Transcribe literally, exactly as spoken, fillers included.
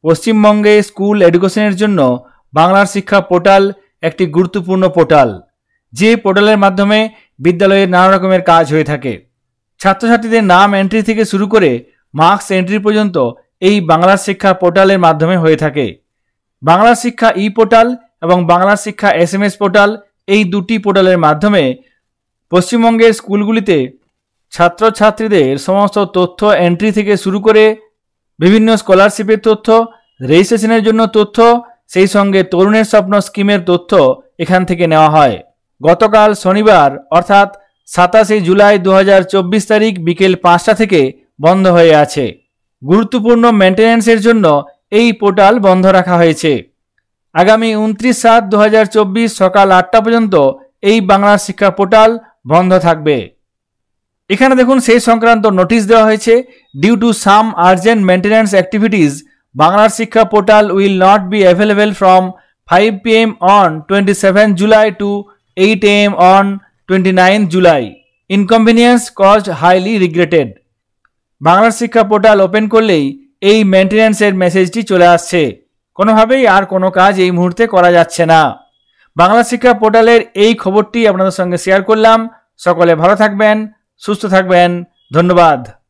পশ্চিমবঙ্গে স্কুল এডুকেশনের জন্য বাংলার শিক্ষা পোর্টাল একটি গুরুত্বপূর্ণ পোর্টাল, যে পোর্টালের মাধ্যমে বিদ্যালয়ের নানা রকমের কাজ হয়ে থাকে। ছাত্রছাত্রীদের নাম এন্ট্রি থেকে শুরু করে মার্কস এন্ট্রি পর্যন্ত এই বাংলার শিক্ষা পোর্টালের মাধ্যমে হয়ে থাকে। বাংলার শিক্ষা ই পোর্টাল এবং বাংলার শিক্ষা এস এম এস পোর্টাল, এই দুটি পোর্টালের মাধ্যমে পশ্চিমবঙ্গের স্কুলগুলিতে ছাত্রছাত্রীদের সমস্ত তথ্য এন্ট্রি থেকে শুরু করে বিভিন্ন স্কলারশিপের তথ্য, রেজিস্ট্রেশনের জন্য তথ্য, সেই সঙ্গে তরুণের স্বপ্ন স্কিমের তথ্য এখান থেকে নেওয়া হয়। গতকাল শনিবার অর্থাৎ সাতাশে জুলাই দু হাজার চব্বিশ তারিখ বিকেল পাঁচটা থেকে বন্ধ হয়ে আছে। গুরুত্বপূর্ণ মেনটেন্যান্সের জন্য এই পোর্টাল বন্ধ রাখা হয়েছে। আগামী উনত্রিশ সাত দু হাজার চব্বিশ সকাল আটটা পর্যন্ত এই বাংলার শিক্ষা পোর্টাল বন্ধ থাকবে। এখানে দেখুন সেই সংক্রান্ত নোটিশ দেওয়া হয়েছে। Due to some urgent maintenance activities, বাংলার শিক্ষা portal will not be available from five P M on twenty seven July to eight A M on twenty nine July. Inconvenience caused highly regretted. বাংলার শিক্ষা portal open করলেই এই মেনটেন্যান্সের মেসেজটি চলে আসছে। কোনোভাবেই আর কোনো কাজ এই মুহূর্তে করা যাচ্ছে না। বাংলা শিক্ষা পোর্টালের এই খবরটি আপনাদের সঙ্গে শেয়ার করলাম। সকলে ভালো থাকবেন, সুস্থ থাকবেন। ধন্যবাদ।